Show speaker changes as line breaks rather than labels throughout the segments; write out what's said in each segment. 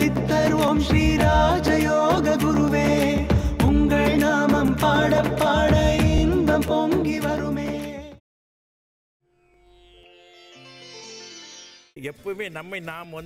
சித்தர் ஓம் ஸ்ரீ ராஜயோக குருவே உங்கள் நாமம் பாட பாட இன்பம் பொங்கி வருமே.
எப்பவுமே நம்மை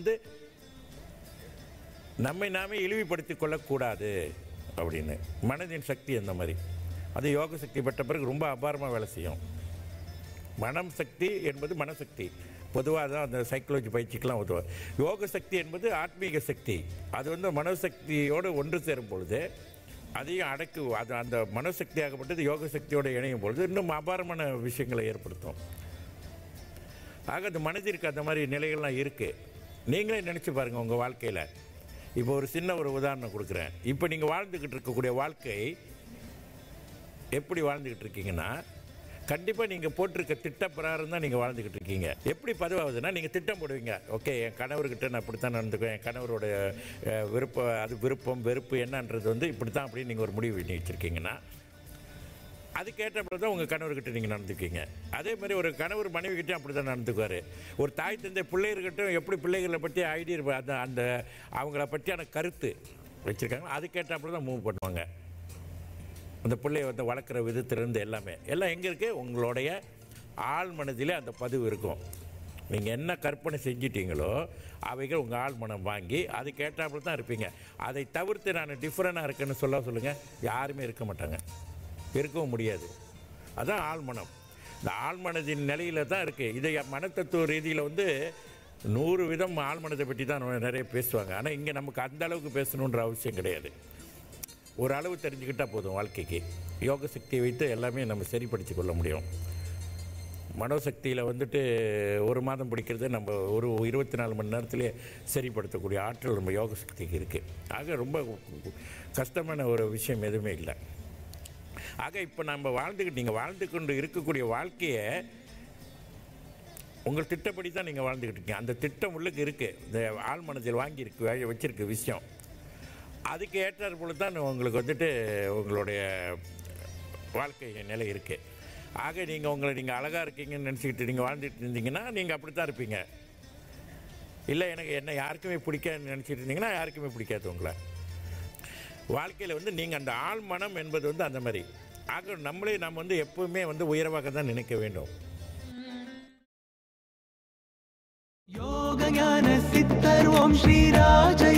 நாமே இழிவுபடுத்திக் கொள்ளக்கூடாது அப்படின்னு. மனதின் சக்தி அந்த மாதிரி. அது யோக சக்தி பெற்ற பிறகு ரொம்ப அபாரமாக வேலை செய்யும். மனம் சக்தி என்பது மனசக்தி. பொதுவாக தான் அந்த சைக்காலஜி பயிற்சிக்கெலாம் உதவும். யோக சக்தி என்பது ஆத்மீக சக்தி. அது மனோசக்தியோடு ஒன்று சேரும் பொழுது அதையும் அது அந்த மனோசக்தியாகப்பட்டது யோக சக்தியோடு இணையும் பொழுது இன்னும் அபாரமான விஷயங்களை ஏற்படுத்தும். ஆக அந்த மனதிற்கு அந்த மாதிரி நிலைகள்லாம் இருக்குது. நீங்களே நினச்சி பாருங்கள் உங்கள் வாழ்க்கையில். இப்போ ஒரு சின்ன உதாரணம் கொடுக்குறேன். இப்போ நீங்கள் வாழ்ந்துக்கிட்டு இருக்கக்கூடிய வாழ்க்கை எப்படி வாழ்ந்துக்கிட்டு இருக்கீங்கன்னா, கண்டிப்பாக நீங்கள் போட்டிருக்க திட்ட பிரகாரம் தான் நீங்கள் வாழ்ந்துக்கிட்டு இருக்கீங்க. எப்படி பதிவாகுதுன்னா, நீங்கள் திட்டம் போடுவீங்க. ஓகே, என் கணவர்கிட்ட நான் இப்படி தான் நடந்துக்குவேன், என் கணவரோட விருப்பம் வெறுப்பு என்னன்றது இப்படி தான் அப்படின்னு நீங்கள் ஒரு முடிவு பண்ணி வச்சுருக்கீங்கன்னா, அதுக்கேற்றப்பட தான் உங்கள் கணவர்கிட்ட நீங்கள் நடந்துக்குவீங்க. அதே மாதிரி ஒரு கணவர் மனைவிக்கிட்டே அப்படி தான் நடந்துக்குவார். ஒரு தாய் தந்தை பிள்ளைகிட்டும் எப்படி பிள்ளைகளை பற்றி ஐடியா அந்த அவங்கள பற்றியான கருத்து வச்சுருக்காங்களோ அதுக்கேற்றப்பட தான் மூவ் பண்ணுவாங்க. அந்த பிள்ளைய வளர்க்குற விதத்திலிருந்து எல்லாம் எங்கே இருக்குது? உங்களுடைய ஆழ் மனதிலே அந்த பதிவு இருக்கும். நீங்கள் என்ன கற்பனை செஞ்சிட்டீங்களோ அவைகள் உங்கள் ஆழ் மனம் வாங்கி அதுக்கேற்றாப்புல தான் இருப்பீங்க. அதை தவிர்த்து நான் டிஃப்ரெண்டாக இருக்கேன்னு சொல்லுங்கள், யாருமே இருக்க மாட்டாங்க, இருக்கவும் முடியாது. அதுதான் ஆழ்மனம். இந்த ஆழ்மனதின் நிலையில் தான் இருக்குது. இதை மனத்தத்துவ ரீதியில் 100 விதம் ஆழ்மனத்தை பற்றி தான் நிறைய பேசுவாங்க. ஆனால் இங்கே நமக்கு அந்த அளவுக்கு பேசணுன்ற அவசியம் கிடையாது. ஒரு அளவு தெரிஞ்சுக்கிட்டால் போதும். வாழ்க்கைக்கு யோக சக்தியை வைத்து எல்லாமே நம்ம சரிப்படுத்தி கொள்ள முடியும். மனோசக்தியில் 1 மாதம் பிடிக்கிறது நம்ம ஒரு 24 மணி நேரத்திலே சரிப்படுத்தக்கூடிய ஆற்றல் நம்ம யோக சக்திக்கு இருக்குது. ஆக ரொம்ப கஷ்டமான ஒரு விஷயம் எதுவுமே இல்லை. ஆக இப்போ நம்ம நீங்கள் வாழ்ந்து கொண்டு இருக்கக்கூடிய வாழ்க்கையை உங்கள் திட்டப்படி தான் நீங்கள் வாழ்ந்துக்கிட்டு இருக்கீங்க. அந்த திட்டம் உள்ளுக்கு இருக்குது. இந்த ஆழ்மனதில் வாங்கியிருக்கு வச்சிருக்க விஷயம் அதுக்கு ஏற்றார் போல தான் உங்களுக்கு உங்களுடைய வாழ்க்கை நிலை இருக்குது. ஆக நீங்கள் அழகாக இருக்கீங்கன்னு நினச்சிக்கிட்டு நீங்கள் வாழ்ந்துட்டு இருந்தீங்கன்னா நீங்கள் அப்படி தான் இருப்பீங்க. இல்லை என்ன யாருக்குமே பிடிக்காதுன்னு நினச்சிட்டு இருந்தீங்கன்னா யாருக்குமே பிடிக்காது உங்களை. வாழ்க்கையில் நீங்கள் அந்த ஆழ்மனம் என்பது அந்த மாதிரி. ஆக நம்மளே நாம் எப்பவுமே உயர்வாக தான் நினைக்க வேண்டும்.
யோக ஞான சித்தர் ஓம் ஸ்ரீ ராஜ